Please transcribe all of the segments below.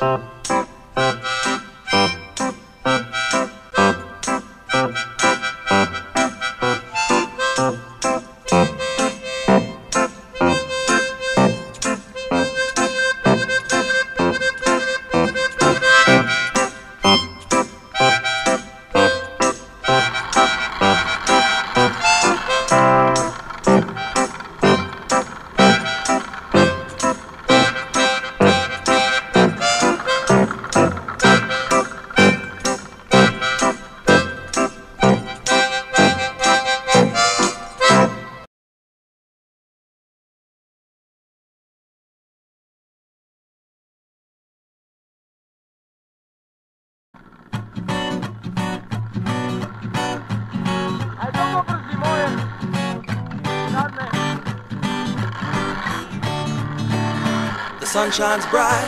The sun shines bright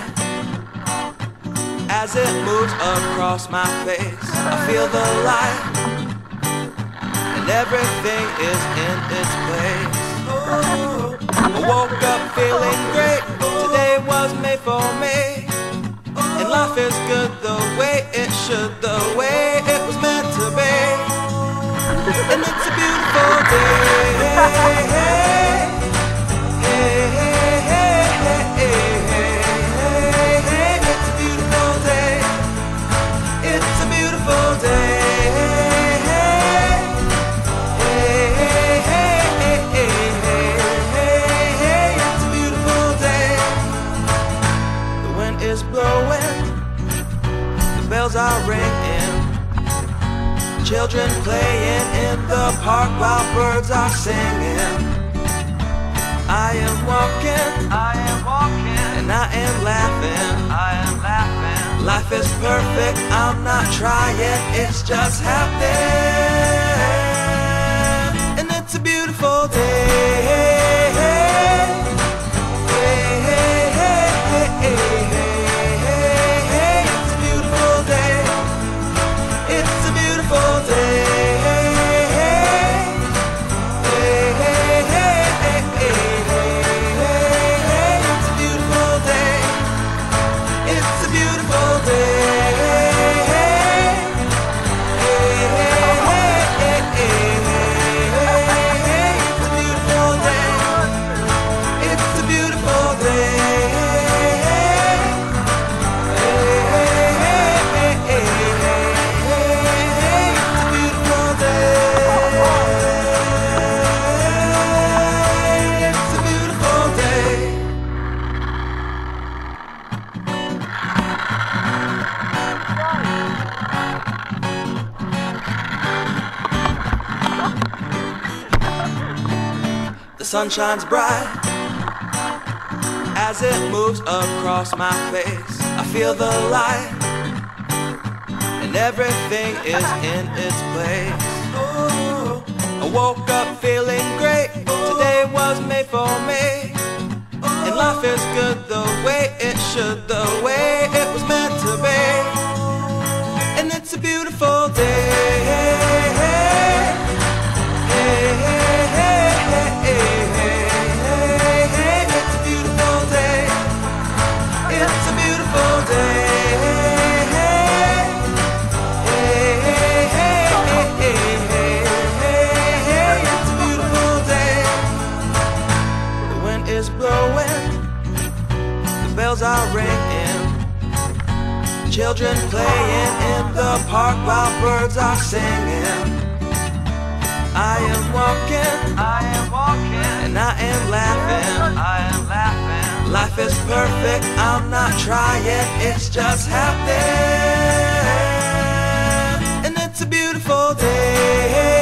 as it moves across my face. I feel the light and everything is in its place. I woke up feeling great. Today was made for me, and life is good the way it should, the way it was meant to be. And it's a beautiful day. Are ringing, children playing in the park while birds are singing. I am walking, and I am laughing. Life is perfect, I'm not trying, it's just happening. And it's a beautiful day. The sun shines bright as it moves across my face. I feel the light and everything is in its place. I woke up feeling great. Today was made for me, and life is good the way it should, the way it was meant to be. And it's a beautiful day. Are ringing, children playing in the park while birds are singing. I am walking, and I am laughing. Life is perfect, I'm not trying, it's just happening. And it's a beautiful day.